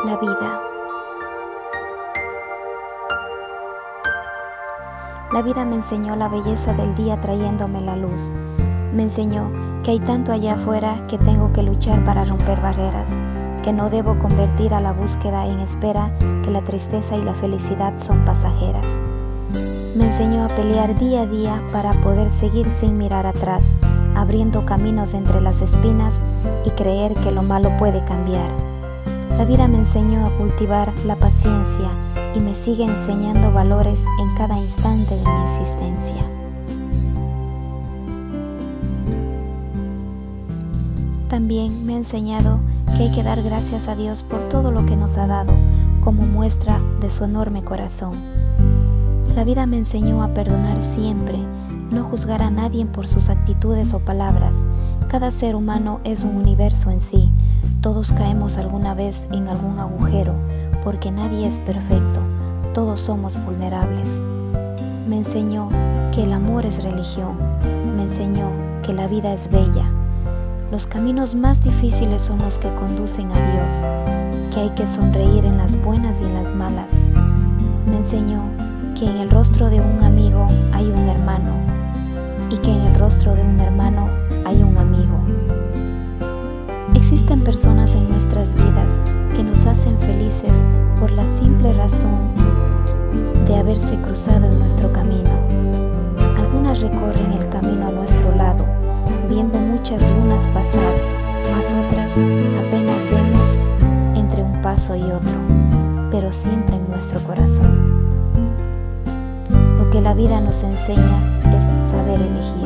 La vida. La vida me enseñó la belleza del día trayéndome la luz. Me enseñó que hay tanto allá afuera que tengo que luchar para romper barreras, que no debo convertir a la búsqueda en espera, que la tristeza y la felicidad son pasajeras. Me enseñó a pelear día a día para poder seguir sin mirar atrás, abriendo caminos entre las espinas y creer que lo malo puede cambiar. La vida me enseñó a cultivar la paciencia y me sigue enseñando valores en cada instante de mi existencia. También me ha enseñado que hay que dar gracias a Dios por todo lo que nos ha dado, como muestra de su enorme corazón. La vida me enseñó a perdonar siempre, no juzgar a nadie por sus actitudes o palabras. Cada ser humano es un universo en sí. Todos caemos alguna vez en algún agujero, porque nadie es perfecto, todos somos vulnerables. Me enseñó que el amor es religión, me enseñó que la vida es bella. Los caminos más difíciles son los que conducen a Dios, que hay que sonreír en las buenas y en las malas. Me enseñó que en el rostro de un amigo hay un hermano, y que en el rostro de un hermano hay un amigo. Existen personas en nuestras vidas que nos hacen felices por la simple razón de haberse cruzado en nuestro camino. Algunas recorren el camino a nuestro lado, viendo muchas lunas pasar, mas otras apenas vemos entre un paso y otro, pero siempre en nuestro corazón. Lo que la vida nos enseña es saber elegir.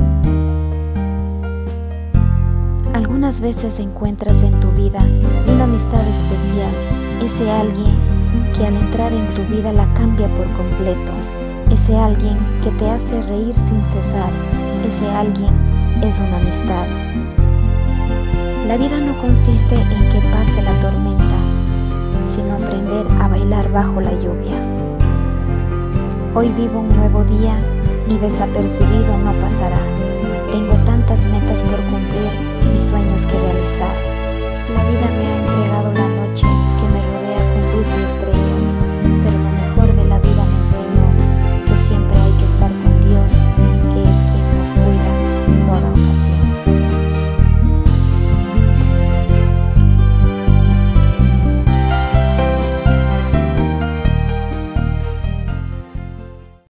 Algunas veces encuentras en tu vida una amistad especial, ese alguien que al entrar en tu vida la cambia por completo, ese alguien que te hace reír sin cesar, ese alguien es una amistad. La vida no consiste en que pase la tormenta, sino aprender a bailar bajo la lluvia. Hoy vivo un nuevo día y desapercibido no pasará. Tengo tantas metas por cumplir y sueños que realizar. La vida me ha